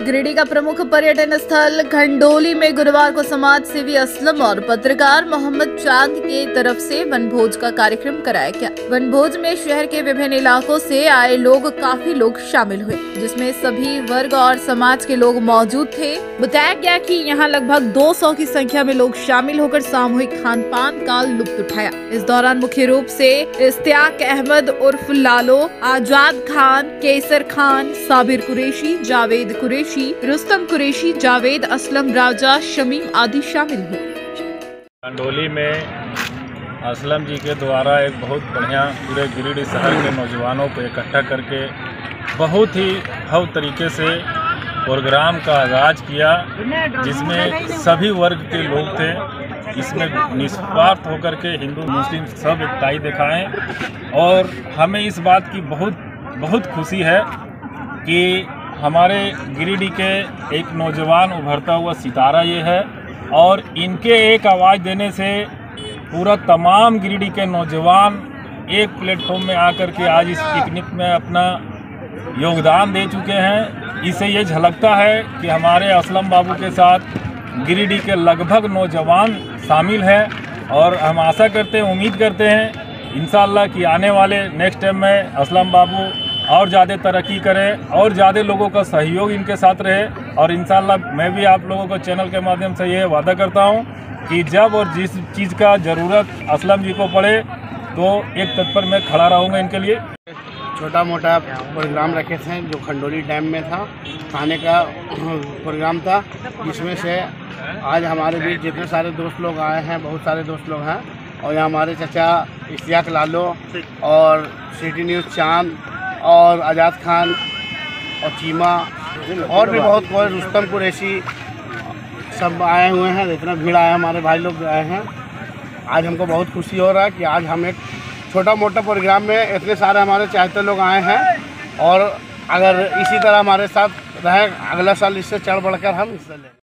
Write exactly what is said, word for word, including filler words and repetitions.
गिरिडीह का प्रमुख पर्यटन स्थल खंडोली में गुरुवार को समाज सेवी असलम और पत्रकार मोहम्मद चांद के तरफ से वनभोज का कार्यक्रम कराया गया। वनभोज में शहर के विभिन्न इलाकों से आए लोग काफी लोग शामिल हुए, जिसमें सभी वर्ग और समाज के लोग मौजूद थे। बताया गया कि यहाँ लगभग दो सौ की संख्या में लोग शामिल होकर सामूहिक खान पान का लुत्फ उठाया। इस दौरान मुख्य रूप से इश्तियाक अहमद उर्फ लालो, आजाद खान, केसर खान, साबिर कुरैशी, जावेद कुरैशी, रुस्तम कुरैशी, जावेद असलम, राजा शमीम आदि शामिल हुए। खंडोली में असलम जी के द्वारा एक बहुत बढ़िया पूरे गिरिडीह शहर के नौजवानों को इकट्ठा करके बहुत ही भव्य तरीके से प्रोग्राम का आगाज किया, जिसमें सभी वर्ग के लोग थे। इसमें निस्वार्थ होकर के हिंदू मुस्लिम सब एकताई दिखाएं और हमें इस बात की बहुत बहुत खुशी है कि हमारे गिरिडीह के एक नौजवान उभरता हुआ सितारा ये है और इनके एक आवाज़ देने से पूरा तमाम गिरिडीह के नौजवान एक प्लेटफॉर्म में आकर के आज इस पिकनिक में अपना योगदान दे चुके हैं। इससे ये झलकता है कि हमारे असलम बाबू के साथ गिरिडीह के लगभग नौजवान शामिल हैं और हम आशा करते हैं, उम्मीद करते हैं इंशाअल्लाह कि आने वाले नेक्स्ट टाइम में असलम बाबू और ज़्यादा तरक्की करें और ज़्यादा लोगों का सहयोग इनके साथ रहे। और इंशाअल्लाह मैं भी आप लोगों को चैनल के माध्यम से ये वादा करता हूँ कि जब और जिस चीज़ का ज़रूरत असलम जी को पड़े तो एक तत्पर मैं खड़ा रहूँगा इनके लिए। छोटा मोटा प्रोग्राम रखे थे जो खंडोली डैम में था, खाने का प्रोग्राम था, जिसमें से आज हमारे बीच जितने सारे दोस्त लोग आए हैं, बहुत सारे दोस्त लोग हैं। और यहाँ हमारे चाचा इश्तियाक लालो और सिटी न्यूज़ चांद और आज़ाद खान और चीमा और भी बहुत कोई रुस्तम कुरैशी सब आए हुए हैं। इतना भीड़ आया, हमारे भाई लोग आए हैं। आज हमको बहुत खुशी हो रहा है कि आज हम एक छोटा मोटा प्रोग्राम में इतने सारे हमारे चाहते लोग आए हैं और अगर इसी तरह हमारे साथ रहे अगला साल इससे चढ़ बढ़कर हम हिस्सा लें।